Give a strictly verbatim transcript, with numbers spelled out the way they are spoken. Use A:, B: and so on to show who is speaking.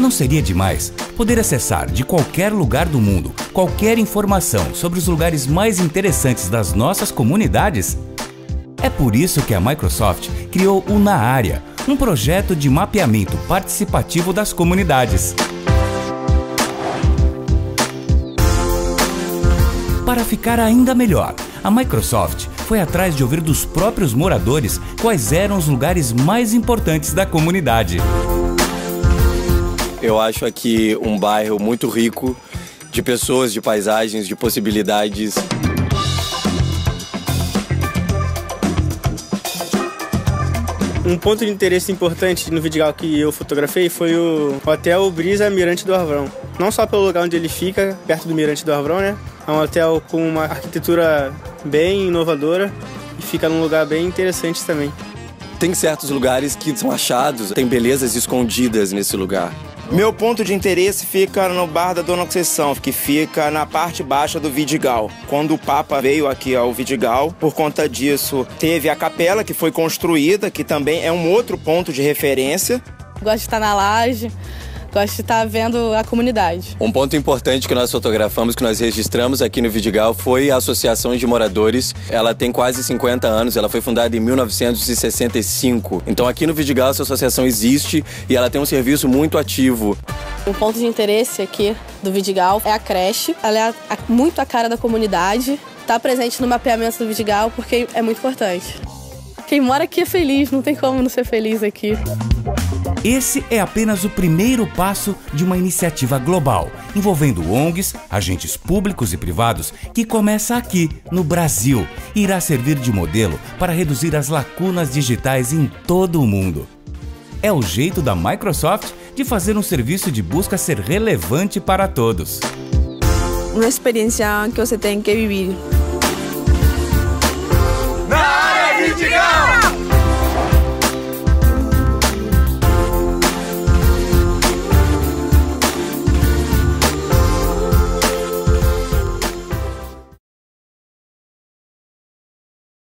A: Não seria demais poder acessar de qualquer lugar do mundo qualquer informação sobre os lugares mais interessantes das nossas comunidades? É por isso que a Microsoft criou o Na Área, um projeto de mapeamento participativo das comunidades. Para ficar ainda melhor, a Microsoft foi atrás de ouvir dos próprios moradores quais eram os lugares mais importantes da comunidade.
B: Eu acho aqui um bairro muito rico de pessoas, de paisagens, de possibilidades.
C: Um ponto de interesse importante no Vidigal que eu fotografei foi o Hotel Brisa Mirante do Arvrão. Não só pelo lugar onde ele fica, perto do Mirante do Arvrão, né? É um hotel com uma arquitetura bem inovadora e fica num lugar bem interessante também.
B: Tem certos lugares que são achados, tem belezas escondidas nesse lugar.
D: Meu ponto de interesse fica no Bar da Dona Conceição, que fica na parte baixa do Vidigal. Quando o Papa veio aqui ao Vidigal, por conta disso, teve a capela que foi construída, que também é um outro ponto de referência.
E: Gosto de estar na laje, gosto de estar vendo a comunidade.
B: Um ponto importante que nós fotografamos, que nós registramos aqui no Vidigal, foi a Associação de Moradores. Ela tem quase cinquenta anos, ela foi fundada em mil novecentos e sessenta e cinco. Então aqui no Vidigal essa associação existe e ela tem um serviço muito ativo.
E: Um ponto de interesse aqui do Vidigal é a creche. Ela é muito a cara da comunidade, está presente no mapeamento do Vidigal porque é muito importante. Quem mora aqui é feliz, não tem como não ser feliz aqui.
A: Esse é apenas o primeiro passo de uma iniciativa global, envolvendo O N Gs, agentes públicos e privados, que começa aqui, no Brasil, e irá servir de modelo para reduzir as lacunas digitais em todo o mundo. É o jeito da Microsoft de fazer um serviço de busca ser relevante para todos.
F: Uma experiência que você tem que viver.
G: Na Área Vidigal!